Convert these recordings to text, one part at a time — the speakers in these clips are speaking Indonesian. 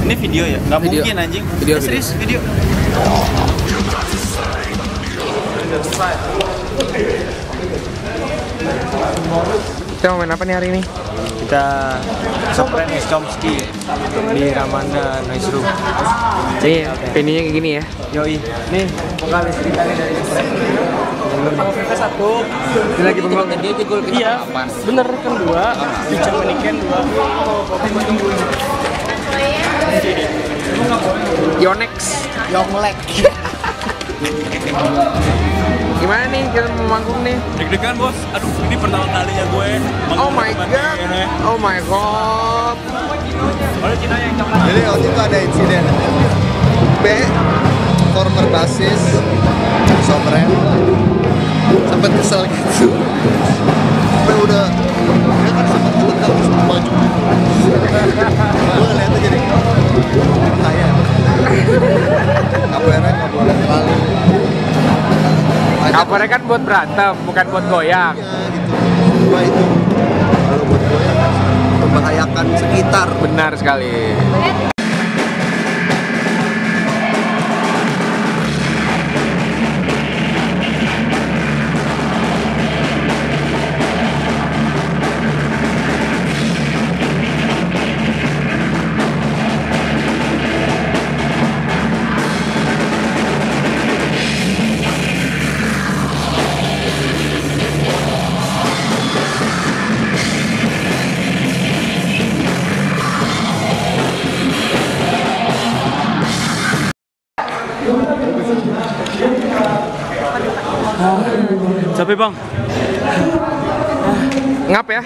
Ini video ya? Nggak Video. mungkin anjing. Video, Serius video. Kita mau main apa nih hari ini? Kita Sopranos Chomsky di Ramanda Noise Room. Nih, venue-nya kayak gini ya. Yoi. Nih, vokalis gitarnya dari satu. Ini lagi bengong. Iya, bener kan dua. Bicara maniken dua. Yonex. Yonglek. Gimana nih kita mau manggung nih? Deg-degan bos, aduh ini pertama kalinya gue Oh my god. Oh my god. Jadi waktu itu ada insiden B, former basis Sopren sempet kesel gitu. Sampai udah dia kan sempet geletak terus baju. Gue ngeliatnya jadi bahaya. Kabarnya nggak boleh terlalu. Kabarnya kan buat berantem, bukan buat goyang. Ya, gitu. Cuma itu kalau buat gue membahayakan sekitar. Benar sekali. Capek bang. Ngap ya?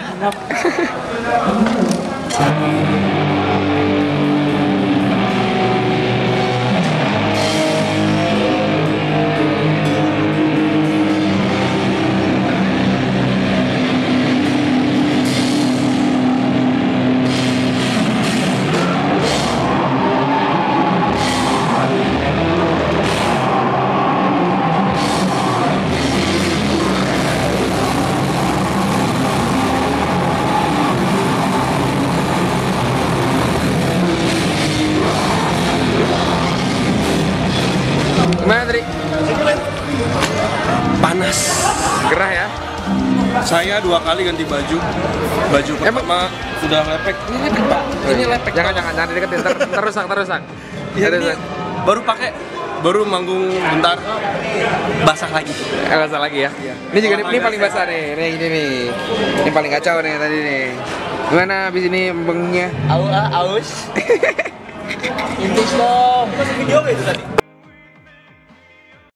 Gimana tadi? panas. Gerah ya? Saya 2 kali ganti baju. Baju pertama sudah lepek. Ini lepek pak. Ini lepek. Jangan deketin, terusak. Ya, ini baru pakai, baru manggung bentar, basah lagi. Basah lagi ya? Ini juga ini paling basah nih, ini paling kacau nih tadi nih. Gimana abis ini bengnya? Aus. Intis dong. Video itu tadi.